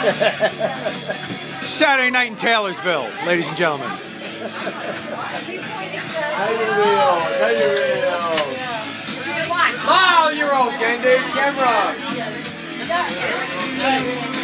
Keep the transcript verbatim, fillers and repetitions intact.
Saturday night in Taylorsville, ladies and gentlemen. How you real? How you real? Wow, you're okay, dude. Camera.